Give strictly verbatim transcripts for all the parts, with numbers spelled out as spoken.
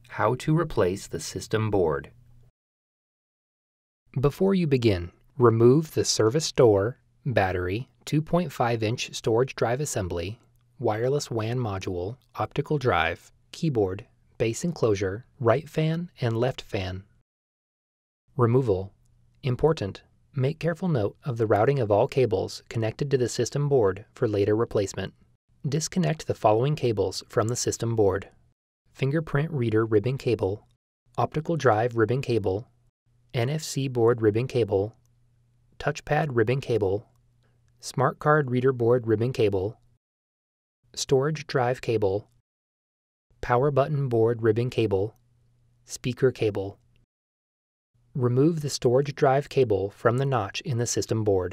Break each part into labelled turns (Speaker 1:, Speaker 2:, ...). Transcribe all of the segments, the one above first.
Speaker 1: How to replace the system board. Before you begin, remove the service door, battery, two point five inch storage drive assembly, wireless W A N module, optical drive, keyboard, base enclosure, right fan, and left fan. Removal. Important. Make careful note of the routing of all cables connected to the system board for later replacement. Disconnect the following cables from the system board: Fingerprint reader ribbon cable, optical drive ribbon cable, N F C board ribbon cable, touchpad ribbon cable, smart card reader board ribbon cable, storage drive cable, power button board ribbon cable, speaker cable. Remove the storage drive cable from the notch in the system board.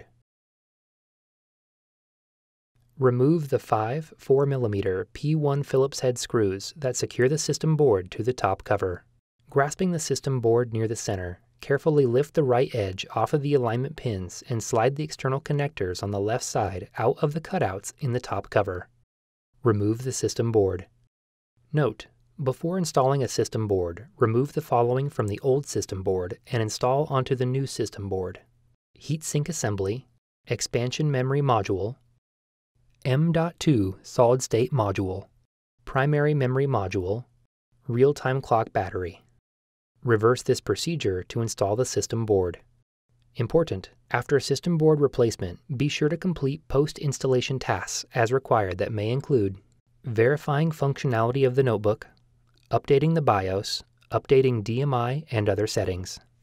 Speaker 1: Remove the five four millimeter P one Phillips-head screws that secure the system board to the top cover. Grasping the system board near the center, carefully lift the right edge off of the alignment pins and slide the external connectors on the left side out of the cutouts in the top cover. Remove the system board. Note: before installing a system board, remove the following from the old system board and install onto the new system board: heatsink assembly, expansion memory module, M dot two solid-state module, primary memory module, real-time clock battery. Reverse this procedure to install the system board. Important: after system board replacement, be sure to complete post-installation tasks as required that may include verifying functionality of the notebook, updating the BIOS, updating D M I and other settings.